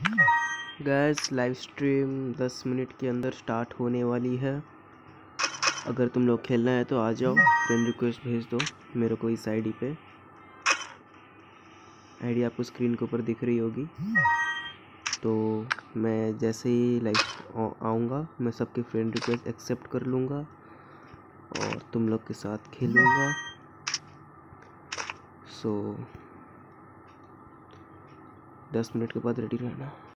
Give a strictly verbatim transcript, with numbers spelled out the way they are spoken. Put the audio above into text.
Gas live stream दस minute के अंदर स्टार्ट होने वाली है। अगर तुम लोग खेलना है तो आ जाओ, फ्रेंड रिक्वेस्ट भेज दो मेरे को इस आईडी पे। आईडी आपको स्क्रीन के ऊपर दिख रही होगी। तो मैं जैसे ही लाइव आऊँगा मैं सबके फ्रेंड रिक्वेस्ट एक्सेप्ट कर लूँगा और तुम लोग के साथ खेलूँगा। सो दस मिनट के बाद रेडी रहना।